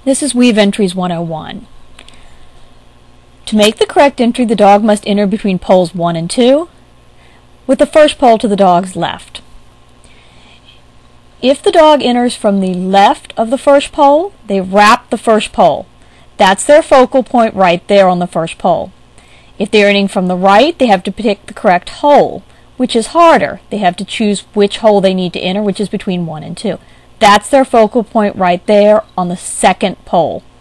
This is Weave Entries 101. To make the correct entry, the dog must enter between poles 1 and 2, with the first pole to the dog's left. If the dog enters from the left of the first pole, they wrap the first pole. That's their focal point right there on the first pole. If they're entering from the right, they have to pick the correct hole, which is harder. They have to choose which hole they need to enter, which is between 1 and 2. That's their focal point right there on the second pole.